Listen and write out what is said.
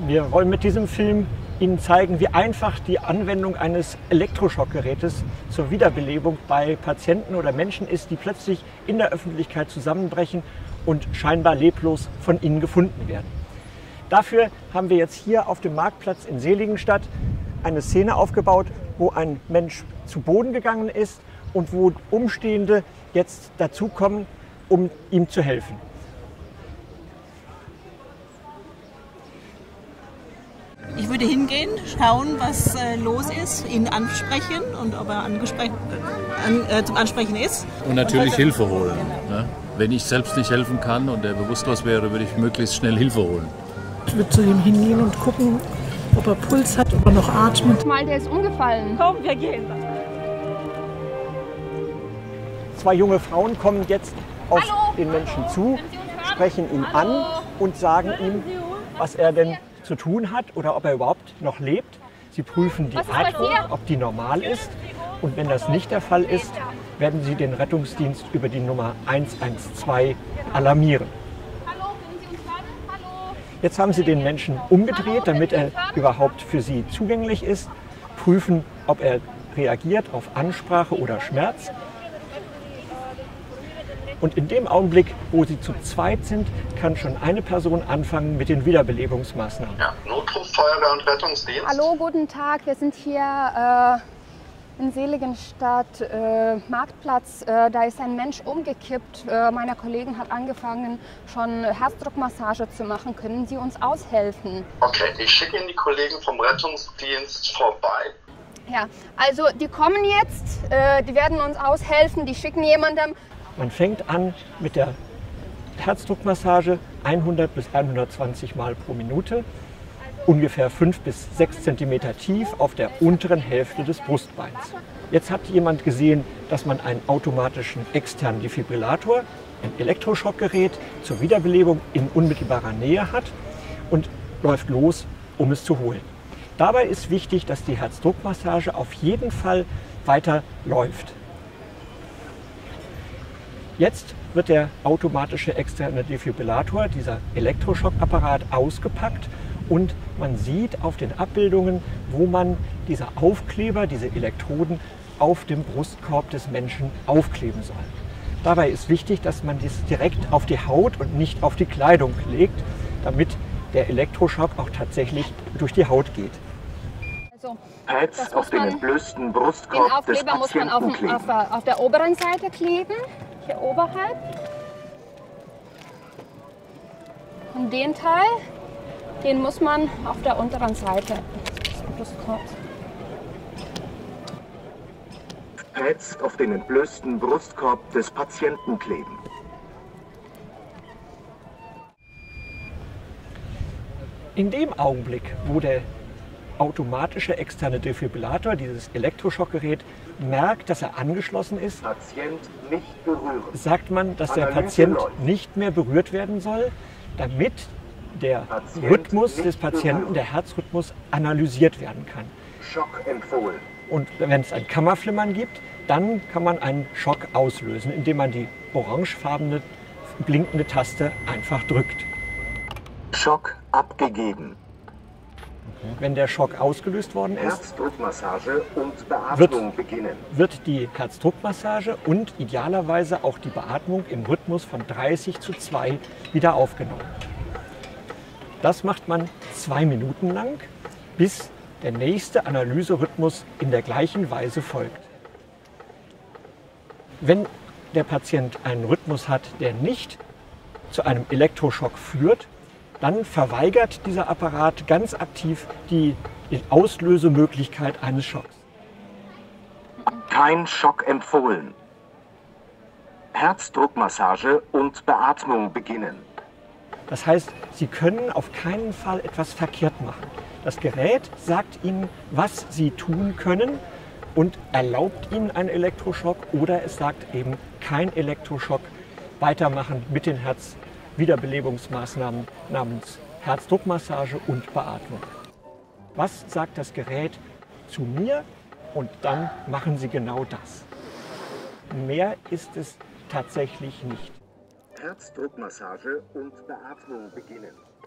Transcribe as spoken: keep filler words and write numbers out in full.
Wir wollen mit diesem Film Ihnen zeigen, wie einfach die Anwendung eines Elektroschockgerätes zur Wiederbelebung bei Patienten oder Menschen ist, die plötzlich in der Öffentlichkeit zusammenbrechen und scheinbar leblos von Ihnen gefunden werden. Dafür haben wir jetzt hier auf dem Marktplatz in Seligenstadt eine Szene aufgebaut, wo ein Mensch zu Boden gegangen ist und wo Umstehende jetzt dazukommen, um ihm zu helfen. Ich würde hingehen, schauen, was äh, los ist, ihn ansprechen und ob er angespre- an, äh, zum Ansprechen ist. Und natürlich und Hilfe holen. Ne? Wenn ich selbst nicht helfen kann und er bewusstlos wäre, würde ich möglichst schnell Hilfe holen. Ich würde zu ihm hingehen und gucken, ob er Puls hat, ob er noch atmet. Mal, der ist umgefallen. Komm, wir gehen. Zwei junge Frauen kommen jetzt auf Hallo. den Menschen zu, sprechen ihn Hallo. an und sagen ihm, was er denn zu tun hat oder ob er überhaupt noch lebt. Sie prüfen die Atmung, ob die normal ist. Und wenn das nicht der Fall ist, werden sie den Rettungsdienst über die Nummer eins eins zwei alarmieren. Jetzt haben sie den Menschen umgedreht, damit er überhaupt für sie zugänglich ist, prüfen, ob er reagiert auf Ansprache oder Schmerz. Und in dem Augenblick, wo sie zu zweit sind, kann schon eine Person anfangen mit den Wiederbelebungsmaßnahmen. Ja, Notruf, Feuerwehr und Rettungsdienst. Hallo, guten Tag. Wir sind hier äh, in Seligenstadt, äh, Marktplatz. Äh, da ist ein Mensch umgekippt. Äh, meine Kollegin hat angefangen, schon Herzdruckmassage zu machen. Können Sie uns aushelfen? Okay, ich schicke Ihnen die Kollegen vom Rettungsdienst vorbei. Ja, also die kommen jetzt, äh, die werden uns aushelfen, die schicken jemandem. Man fängt an mit der Herzdruckmassage hundert bis hundertzwanzig Mal pro Minute, ungefähr fünf bis sechs Zentimeter tief auf der unteren Hälfte des Brustbeins. Jetzt hat jemand gesehen, dass man einen automatischen externen Defibrillator, ein Elektroschockgerät zur Wiederbelebung in unmittelbarer Nähe hat und läuft los, um es zu holen. Dabei ist wichtig, dass die Herzdruckmassage auf jeden Fall weiter läuft. Jetzt wird der automatische externe Defibrillator, dieser Elektroschockapparat, ausgepackt und man sieht auf den Abbildungen, wo man diese Aufkleber, diese Elektroden auf dem Brustkorb des Menschen aufkleben soll. Dabei ist wichtig, dass man dies direkt auf die Haut und nicht auf die Kleidung legt, damit der Elektroschock auch tatsächlich durch die Haut geht. Also, Pads auf den entblößten den Brustkorb des Aufkleber muss man auf, Patienten dem- auf, kleben. der, auf der oberen Seite kleben, hier oberhalb. Und den Teil, den muss man auf der unteren Seite des Brustkorbs. Pads auf den entblößten Brustkorb des Patienten kleben. In dem Augenblick, wo der automatische externe Defibrillator, dieses Elektroschockgerät, merkt, dass er angeschlossen ist, Patient nicht berühren. sagt man, dass der Analyse Patient läuft. nicht mehr berührt werden soll, damit der Patient Rhythmus nicht des Patienten, berühren. der Herzrhythmus, analysiert werden kann. Schock empfohlen. Und wenn es ein Kammerflimmern gibt, dann kann man einen Schock auslösen, indem man die orangefarbene blinkende Taste einfach drückt. Schock abgegeben. Wenn der Schock ausgelöst worden ist, Herzdruckmassage und Beatmung beginnen. wird die Herzdruckmassage und idealerweise auch die Beatmung im Rhythmus von dreißig zu zwei wieder aufgenommen. Das macht man zwei Minuten lang, bis der nächste Analyserhythmus in der gleichen Weise folgt. Wenn der Patient einen Rhythmus hat, der nicht zu einem Elektroschock führt, dann verweigert dieser Apparat ganz aktiv die Auslösemöglichkeit eines Schocks. Kein Schock empfohlen. Herzdruckmassage und Beatmung beginnen. Das heißt, Sie können auf keinen Fall etwas verkehrt machen. Das Gerät sagt Ihnen, was Sie tun können und erlaubt Ihnen einen Elektroschock oder es sagt eben kein Elektroschock, weitermachen mit den Herzwiederbelebungsmaßnahmen namens Herzdruckmassage und Beatmung. Was sagt das Gerät zu mir? Und dann machen Sie genau das. Mehr ist es tatsächlich nicht. Herzdruckmassage und Beatmung beginnen.